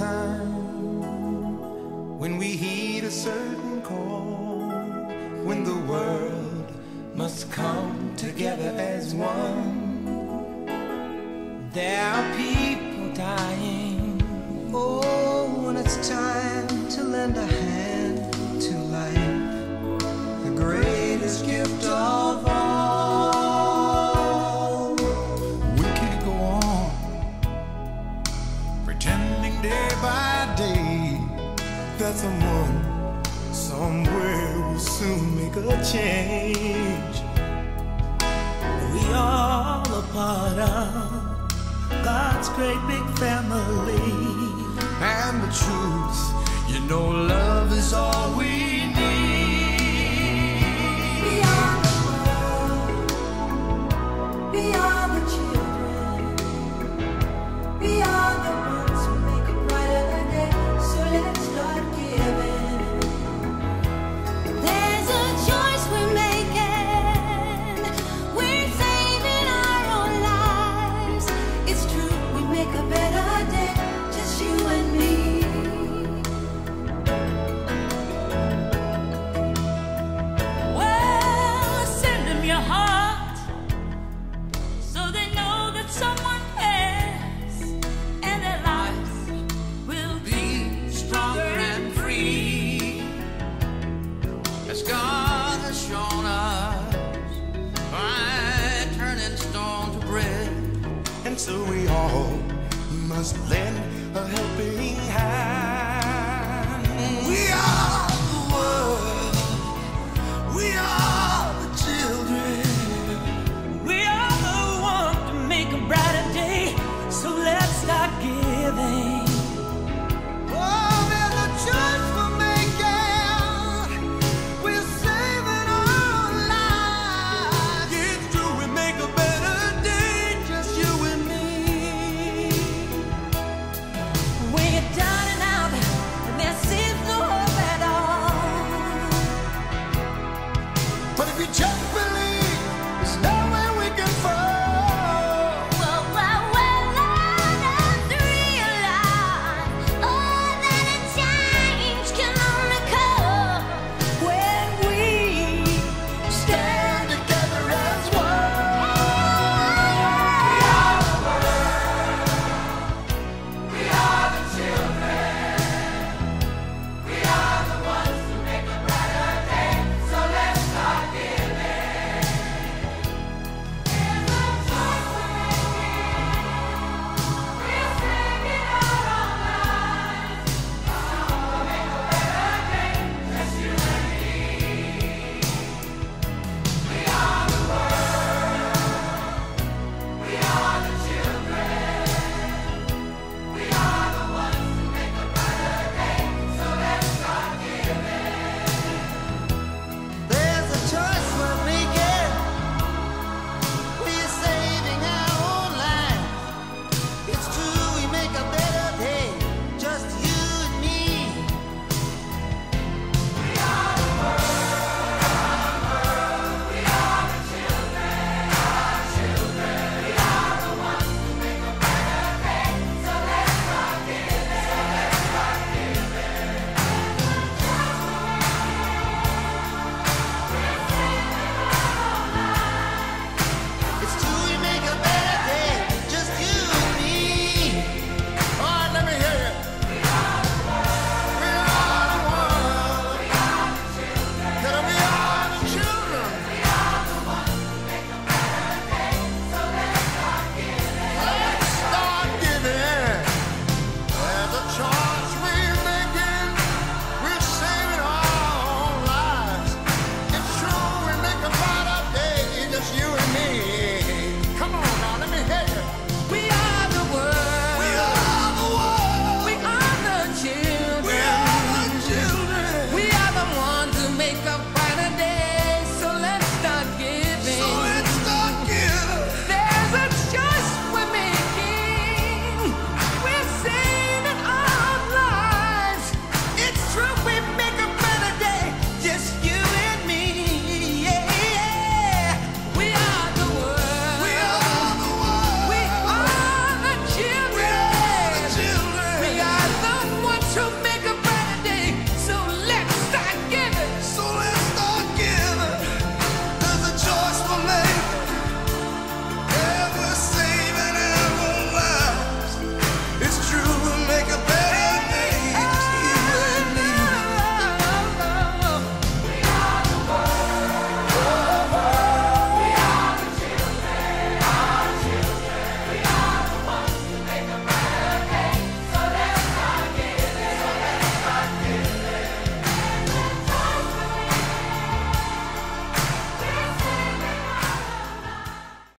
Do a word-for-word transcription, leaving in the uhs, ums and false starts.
time when we heed a certain call, when the world must come together as one. There are people dying, oh, when it's time to lend a hand to life, the greatest gift of all. We can't go on pretending day by day that someone somewhere will soon make a change. We all a part of God's great big family, and the truth, you know, love is all we need. Beyond the world, beyond the children, beyond the ones who make a brighter day. So let's start giving. There's a choice we're making. We're saving our own lives. It's true, we make a better day, just you and me. Well, send them your heart so they know that someone cares, and their lives will be stronger and free, as God has shown us by turning stone to bread. And so we all must lay